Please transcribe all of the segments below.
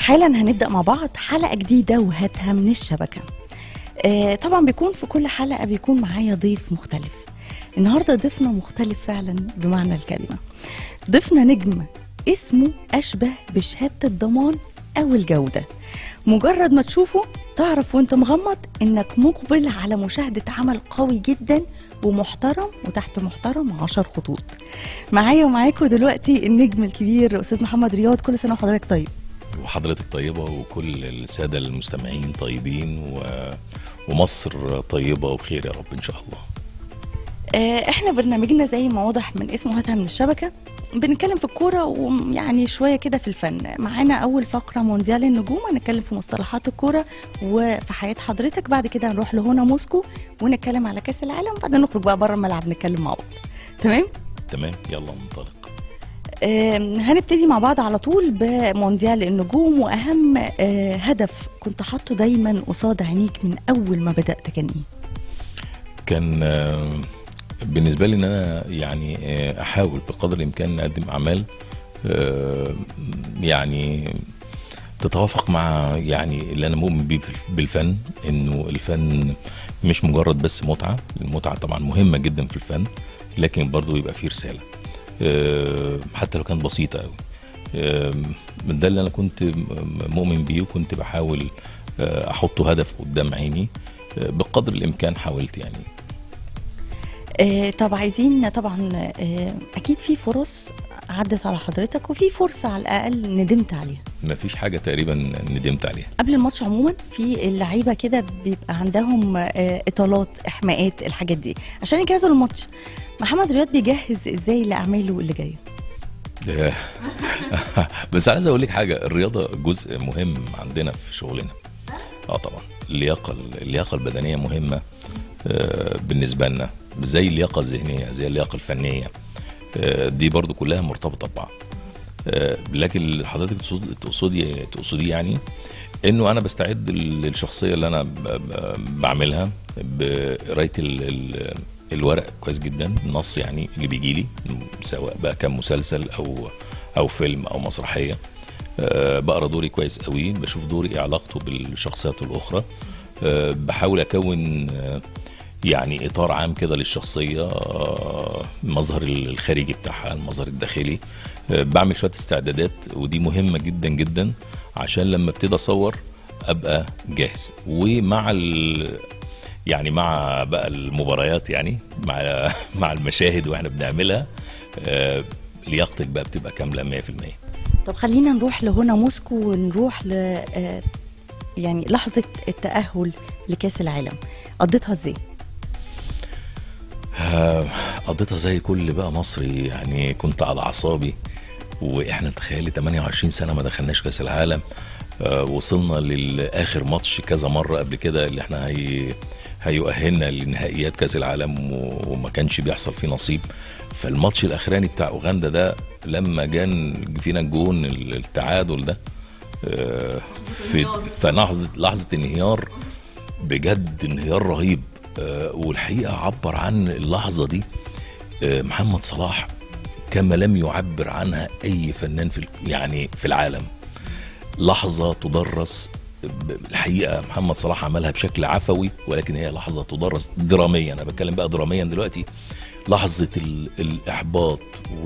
حالا هنبدأ مع بعض حلقة جديدة وهاتها من الشبكة. طبعا بيكون في كل حلقة بيكون معايا ضيف مختلف. النهاردة ضيفنا مختلف فعلا بمعنى الكلمة. ضيفنا نجم اسمه أشبه بشهادة الضمان أو الجودة. مجرد ما تشوفه تعرف وانت مغمض انك مقبل على مشاهدة عمل قوي جدا ومحترم، وتحت محترم 10 خطوط. معايا ومعاكم دلوقتي النجم الكبير أستاذ محمد رياض. كل سنة وحضرتك طيب. وحضرتك طيبة وكل السادة المستمعين طيبين ومصر طيبة وبخير يا رب إن شاء الله. احنا برنامجنا زي ما واضح من اسمه هاتها من الشبكة، بنتكلم في الكورة ويعني شوية كده في الفن. معانا أول فقرة مونديال النجوم، هنتكلم في مصطلحات الكورة وفي حياة حضرتك. بعد كده هنروح لهنا موسكو ونتكلم على كأس العالم، بعدين نخرج بقى بره الملعب نتكلم مع بعض. تمام؟ تمام، يلا ننطلق. هنبتدي مع بعض على طول بمونديال النجوم، وأهم هدف كنت حاطه دايما قصاد عينيك من أول ما بدأت كان إيه؟ كان بالنسبة لي إن أنا يعني أحاول بقدر الإمكان أقدم أعمال يعني تتوافق مع يعني اللي أنا مؤمن بيه بالفن، إنه الفن مش مجرد بس متعة. المتعة طبعا مهمة جدا في الفن، لكن برضو يبقى فيه رسالة حتى لو كانت بسيطة قوي. ده اللي أنا كنت مؤمن بيه، وكنت بحاول أحطه هدف قدام عيني بقدر الإمكان. حاولت يعني. طب عايزين طبعا أكيد في فرص عدت على حضرتك وفي فرصة على الأقل ندمت عليها. مفيش حاجة تقريبا ندمت عليها. قبل الماتش عموما في اللعيبة كده بيبقى عندهم إطالات، إحماءات، الحاجات دي عشان يجهزوا الماتش. محمد رياض بيجهز ازاي لاعماله اللي جايه؟ بس عايز اقول لك حاجه، الرياضه جزء مهم عندنا في شغلنا. طبعا اللياقه البدنيه مهمه بالنسبه لنا، زي اللياقه الذهنيه، زي اللياقه الفنيه. دي برضو كلها مرتبطه ببعض. لكن حضرتك تقصدي يعني انه انا بستعد للشخصيه اللي انا بعملها بقرايه الورق كويس جدا، النص يعني اللي بيجي لي، سواء بقى كان مسلسل او فيلم او مسرحيه. بقرا دوري كويس قوي، بشوف دوري ايه علاقته بالشخصيات الاخرى. بحاول اكون يعني اطار عام كده للشخصيه، المظهر الخارجي بتاعها، المظهر الداخلي. بعمل شويه استعدادات، ودي مهمه جدا جدا عشان لما ابتدي اصور ابقى جاهز. ومع يعني مع بقى المباريات، يعني مع المشاهد واحنا بنعملها، لياقتك بقى بتبقى كامله 100%. طب خلينا نروح لهنا موسكو ونروح يعني لحظه التاهل لكاس العالم، قضيتها ازاي؟ قضيتها زي كل بقى مصري، يعني كنت على اعصابي. واحنا تخيلي 28 سنه ما دخلناش كاس العالم. وصلنا للاخر ماتش كذا مره قبل كده اللي احنا هيؤهلنا لنهائيات كاس العالم، وما كانش بيحصل فيه نصيب. فالماتش الاخراني بتاع اوغندا ده لما جان فينا الجون التعادل ده، في لحظه انهيار، بجد انهيار رهيب. والحقيقه عبر عن اللحظه دي محمد صلاح كما لم يعبر عنها اي فنان يعني في العالم. لحظه تدرس الحقيقه، محمد صلاح عملها بشكل عفوي، ولكن هي لحظه تدرس دراميا. انا بتكلم بقى دراميا دلوقتي. لحظه الاحباط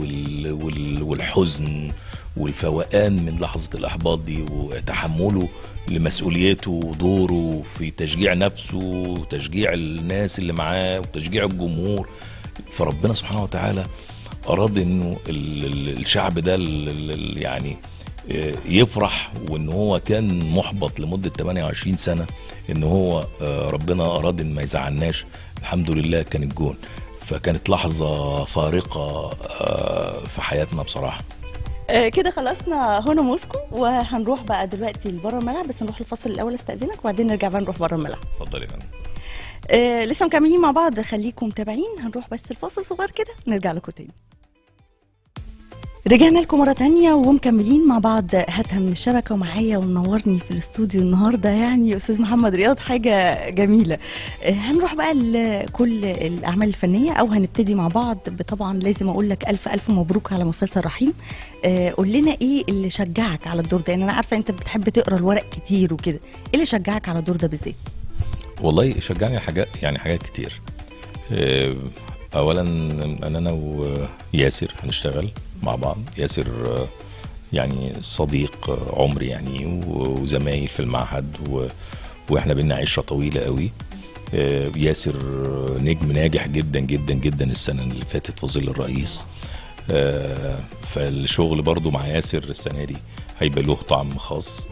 والحزن والفوقان من لحظه الاحباط دي، وتحمله لمسؤوليته ودوره في تشجيع نفسه وتشجيع الناس اللي معاه وتشجيع الجمهور. فربنا سبحانه وتعالى اراد انه الشعب ده يعني يفرح، وان هو كان محبط لمدة 28 سنة، ان هو ربنا اراد ان ما يزعلناش. الحمد لله كان الجون. فكانت لحظة فارقة في حياتنا بصراحة. كده خلصنا هنا موسكو، وهنروح بقى دلوقتي لبره الملعب. بس نروح الفاصل الاول استاذنك، وبعدين نرجع بقى نروح بره الملعب. اتفضلي يا فندم. لسه مكملين مع بعض، خليكم متابعين. هنروح بس الفاصل صغير كده، نرجع لكم تاني. رجعنا لكم مرة تانية ومكملين مع بعض هاتها من الشبكة، ومعايا ومنورني في الاستوديو النهاردة يعني أستاذ محمد رياض، حاجة جميلة. هنروح بقى لكل الأعمال الفنية، أو هنبتدي مع بعض. طبعا لازم أقول لك ألف ألف مبروك على مسلسل رحيم. قول لنا إيه اللي شجعك على الدور ده؟ يعني أنا عارفة أنت بتحب تقرأ الورق كتير وكده، إيه اللي شجعك على الدور ده بالذات؟ والله شجعني حاجات كتير. اولا انا وياسر هنشتغل مع بعض. ياسر يعني صديق عمري يعني، وزمايل في المعهد، واحنا بينا عشره طويله قوي. ياسر نجم ناجح جدا جدا جدا السنه اللي فاتت في ظل الرئيس. فالشغل برضو مع ياسر السنه دي هيبقى له طعم خاص.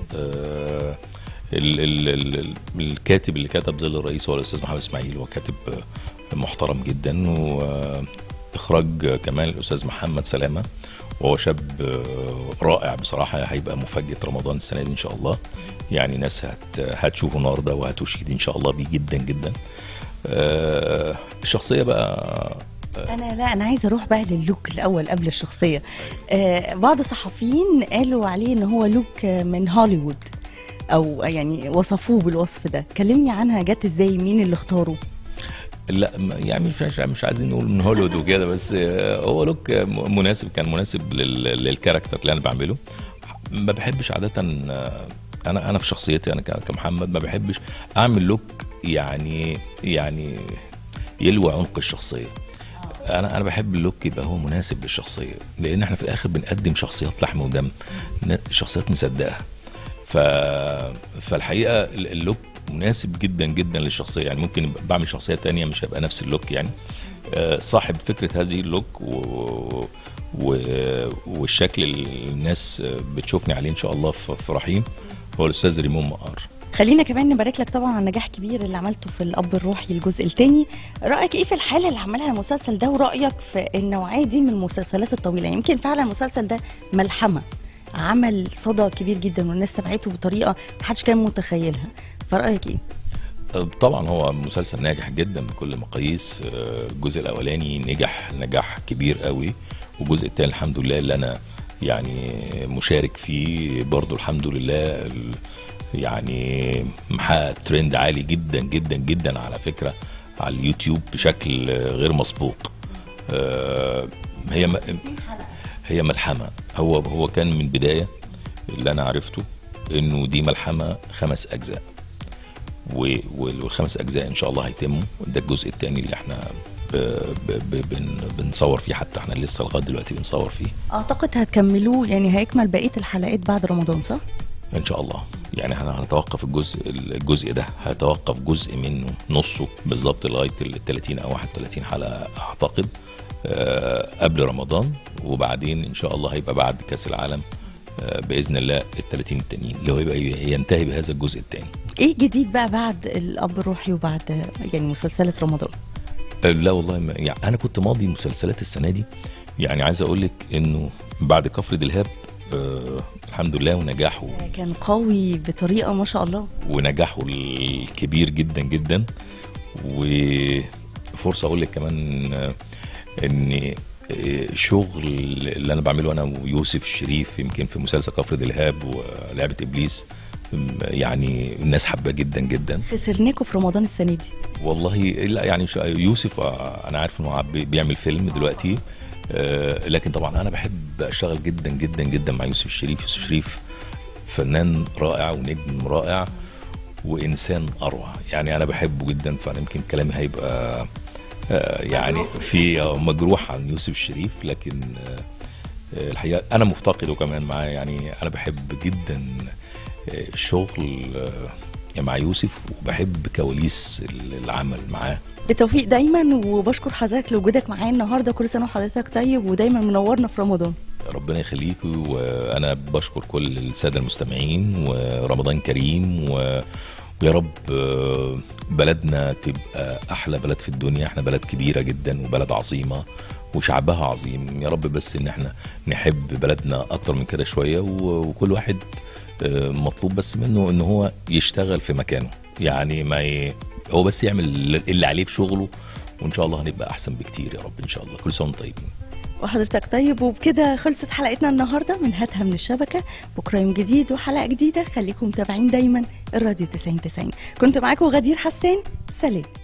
الكاتب اللي كتب ظل الرئيس هو الاستاذ محمد اسماعيل، هو كاتب محترم جدا، واخراج كمان الاستاذ محمد سلامه، وهو شاب رائع بصراحه. هيبقى مفاجاه رمضان السنه دي ان شاء الله، يعني ناس هتشوفه النهارده وهتشيد ان شاء الله بيه جدا جدا. الشخصيه بقى انا عايزه اروح بقى للوك الاول قبل الشخصيه. بعض الصحفيين قالوا عليه ان هو لوك من هوليوود، او يعني وصفوه بالوصف ده. كلمني عنها، جت ازاي؟ مين اللي اختاره؟ لا يعني مش عايزين نقول من هوليوود وكده، بس هو لوك مناسب، كان مناسب للكاركتر اللي انا بعمله. ما بحبش عاده، انا في شخصيتي انا كمحمد ما بحبش اعمل لوك يعني يلوي عمق الشخصيه. انا بحب اللوك يبقى هو مناسب للشخصيه، لان احنا في الاخر بنقدم شخصيات لحم ودم، شخصيات نصدقها. فالحقيقه اللوك مناسب جدا جدا للشخصيه. يعني ممكن بعمل شخصيه تانية مش هيبقى نفس اللوك يعني. صاحب فكره هذه اللوك والشكل اللي الناس بتشوفني عليه ان شاء الله في رحيم هو الاستاذ ريمون مقار. خلينا كمان نبارك لك طبعا على النجاح الكبير اللي عملته في الاب الروحي الجزء الثاني. رايك ايه في الحاله اللي عملها المسلسل ده، ورايك في النوعيه دي من المسلسلات الطويله؟ يمكن فعلا المسلسل ده ملحمه، عمل صدى كبير جدا والناس تبعته بطريقه محدش كان متخيلها، فرايك ايه؟ طبعا هو مسلسل ناجح جدا بكل المقاييس. الجزء الاولاني نجاح كبير قوي، والجزء الثاني الحمد لله اللي انا يعني مشارك فيه برضو الحمد لله يعني محقق ترند عالي جدا جدا جدا على فكره على اليوتيوب بشكل غير مسبوق. هي ملحمه. هو كان من بدايه اللي انا عرفته انه دي ملحمه 5 أجزاء، والخمس أجزاء ان شاء الله هيتموا. ده الجزء الثاني اللي احنا بنصور فيه، حتى احنا لسه لغايه دلوقتي بنصور فيه. اعتقد هتكملوه، يعني هيكمل بقيه الحلقات بعد رمضان صح؟ ان شاء الله. يعني احنا هنتوقف الجزء ده، هيتوقف جزء منه نصه بالظبط لغايه ال 30 او 31 حلقه اعتقد قبل رمضان، وبعدين ان شاء الله هيبقى بعد كاس العالم باذن الله ال 30 التانيين اللي هو يبقى ينتهي بهذا الجزء الثاني. ايه جديد بقى بعد الاب الروحي وبعد يعني مسلسلات رمضان؟ لا والله يعني انا كنت ماضي مسلسلات السنه دي. يعني عايز اقول لك انه بعد كفر دلهاب الحمد لله ونجاحه كان قوي بطريقه ما شاء الله، ونجاحه الكبير جدا جدا. وفرصه اقول لك كمان ان شغل اللي انا بعمله انا ويوسف الشريف يمكن في مسلسل كفر دلهاب ولعبه ابليس يعني الناس حابه جدا جدا. خسرناكم في رمضان السنه دي والله. لا يعني يوسف انا عارف انه بيعمل فيلم دلوقتي، لكن طبعا انا بحب اشتغل جدا جدا جدا مع يوسف الشريف. يوسف الشريف فنان رائع ونجم رائع وانسان اروع، يعني انا بحبه جدا. فانا يمكن كلامي هيبقى يعني في مجروح عن يوسف الشريف، لكن الحقيقه انا مفتقده كمان معاه. يعني انا بحب جدا الشغل مع يوسف، وبحب كواليس العمل معاه. بالتوفيق دايما، وبشكر حضرتك لوجودك معايا النهارده. كل سنه وحضرتك طيب، ودايما منورنا في رمضان. ربنا يخليكي، وانا بشكر كل الساده المستمعين، ورمضان كريم، ويا رب بلدنا تبقى احلى بلد في الدنيا. احنا بلد كبيره جدا وبلد عظيمه وشعبها عظيم. يا رب بس ان احنا نحب بلدنا اكتر من كده شويه، وكل واحد مطلوب بس منه ان هو يشتغل في مكانه. يعني ما هو بس يعمل اللي عليه في شغله، وان شاء الله هنبقى احسن بكتير يا رب ان شاء الله. كل سنه وانتم طيبين. وحضرتك طيب. وبكده خلصت حلقتنا النهارده من هاتها من الشبكه. بكره يوم جديد وحلقه جديده، خليكم متابعين دايما الراديو 90 90. كنت معاكم غدير حسان، سلام.